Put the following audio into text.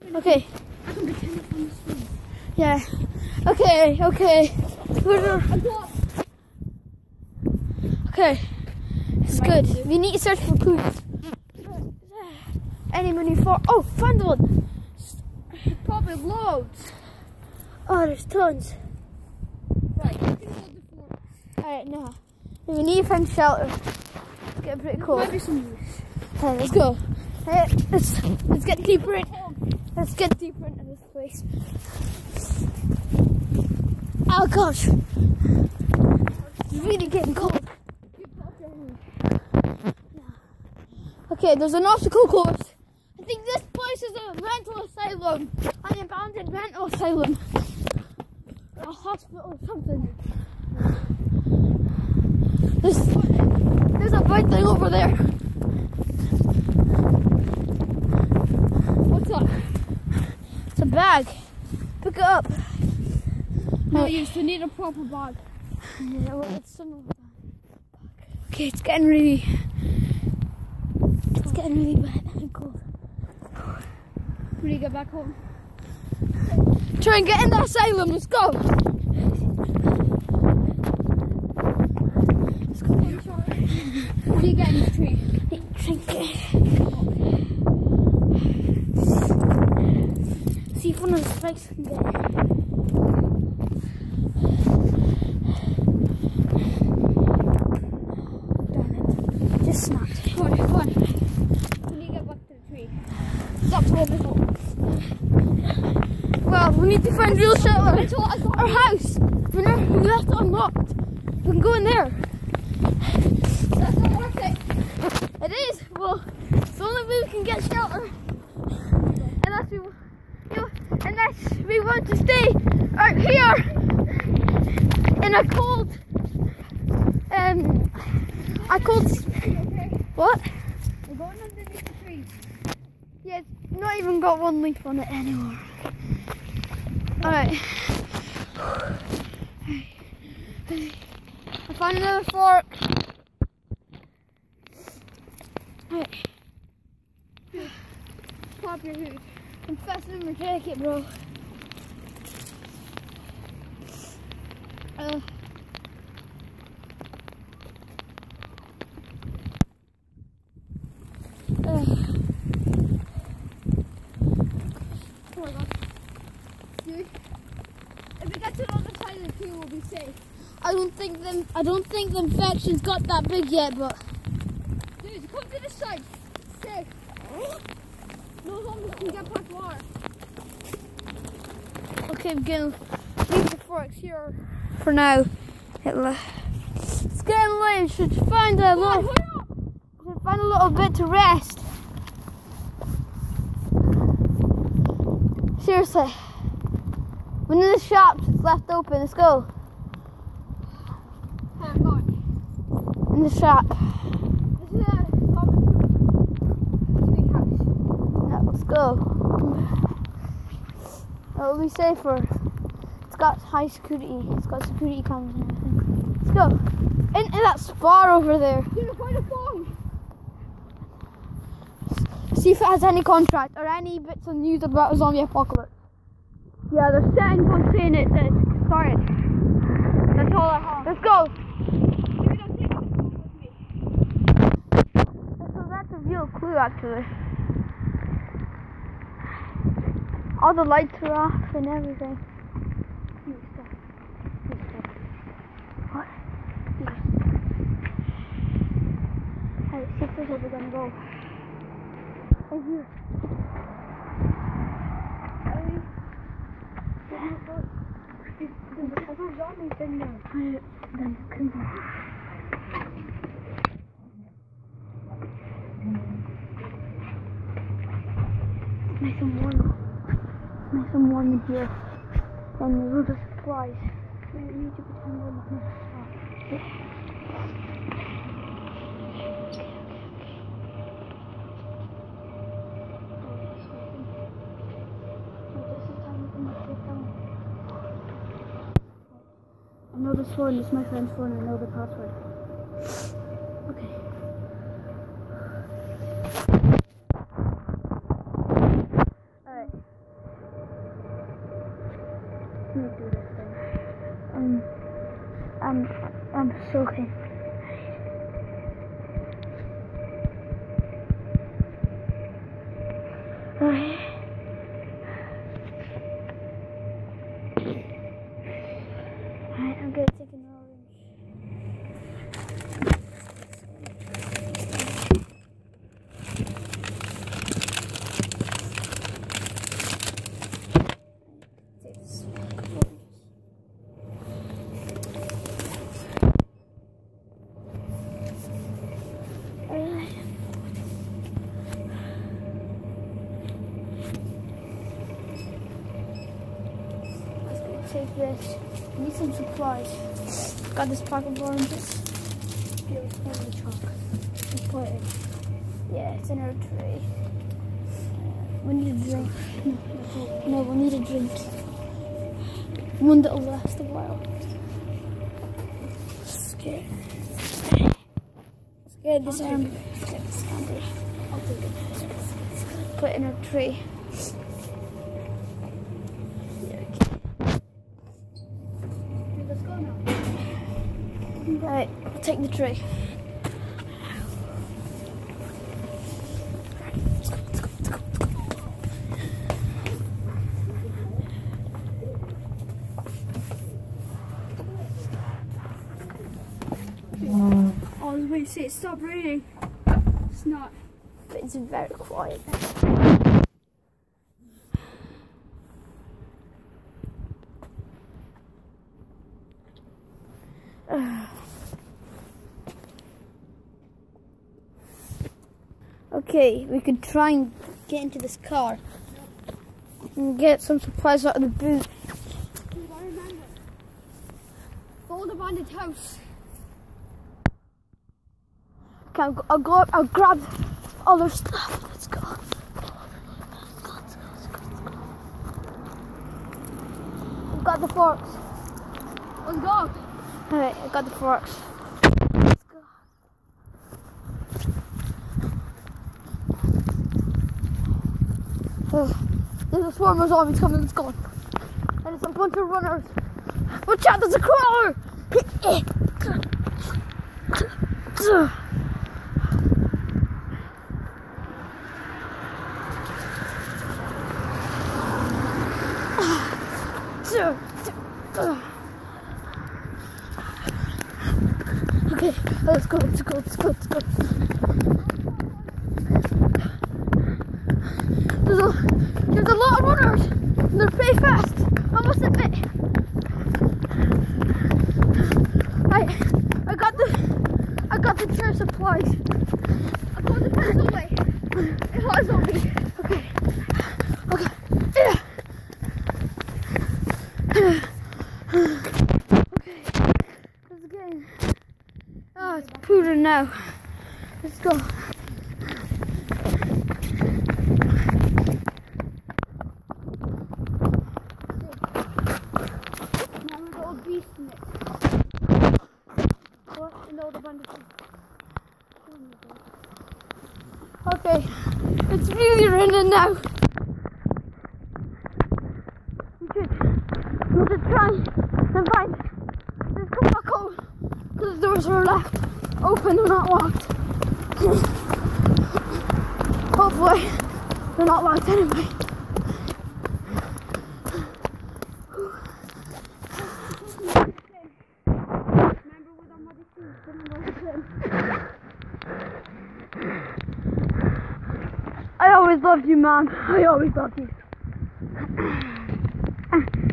Okay. I can pretend it's on the screen. Yeah. Okay, okay. Okay. It's good. We need to search for clues. Any money for... Oh, found one. Probably loads. Oh, there's tons. Right, you can hold the fork. Alright, now. We need to find shelter. It's getting pretty cold. Might be some use. Okay, let's go. Hey, let's get deeper in. Let's get deeper into this place. Oh gosh, it's really getting cold. Okay, there's an obstacle course. I think this place is a mental asylum, an abandoned mental asylum, a hospital or something. There's a big thing over there. What's up? It's a bag. Pick it up. No use, we need a proper bag. Yeah, well, it's some of that. Okay, it's getting really bad and cold. When you get back home. Try and get in the asylum, let's go! Let's go. What do you get in the tree? Drink it. See if one of the spikes can get it. Just snapped. Come on, come on. We need to get back to the tree. That's what we got. Well, we need to find real shelter. Our house. We left it unlocked. We can go in there. That's not worth it. It is. Well, it's the only way we can get shelter. Unless we want to stay out here in a cold. What? We're going underneath the trees. Yeah, it's not even got one leaf on it anymore. Alright. I found another fork. Alright. Pop your hood. I'm fastening my jacket, bro. Oh my god. Dude, if we get to the other side of the tree, we'll be safe. I don't think the infection's got that big yet, but Dude, come to this side. It's safe. No zombies can get past water. okay, we're gonna leave the forks here for now. It's getting late. Should find a little bit to rest. Seriously. One of the shops is left open. Let's go. I'm going. In the shop. This is a tree house. Yeah, let's go. It'll be safer. It's got high security. It's got security cameras and everything. Let's go. Into that spa over there. Dude, find a phone. See if it has any contract or any bits of news about a zombie apocalypse. Yeah, there's settings on saying it's started. That's all I have. Let's go. Dude, I'm taking the phone with me. So that's a real clue, actually. All the lights are off and everything. What? Alright, see if there's where we're gonna go. Right here. There's zombies in there. Then come on. It's nice and warm. It's nice and warm in here. And the room of supplies. We need to pretend we're looking at the stuff. I know this phone, it's my friend's phone, I know the password. Okay. Alright. I'm soaking. Alright, I'm gonna take an orange. Take this orange. Take this. I need some supplies. Got this pack of oranges. Here, it's one of the chalk. Just put it. Yeah, it's in our tray. We need a drink. No, we need a drink. One that'll last a while. Scared. Scared this arm. Get this candy. I'll take it. Put it in our tray. Right, I'll take the tray. Oh, I was waiting to say it stopped raining. It's not. But it's very quiet. Okay, we could try and get into this car and get some supplies out of the boot. I remember. The old abandoned house. Okay, I'll grab all their stuff. Let's go. I've got the forks. Let's go. Alright, I got the forks. There's a swarm of zombies coming, let's go. And it's a bunch of runners. Watch out, there's a crawler! Okay, let's go. There's a lot of runners. They're pretty fast, I must admit. I got the chair supplies. I got the pencil away. It was on me. Okay. Okay. Let's get in. Oh, it's pouring now. Let's go. Okay, it's really raining now. We should try and find this come back home because the doors are left open, they're not locked. Hopefully, they're not locked anyway. I always loved you, man. I always loved you.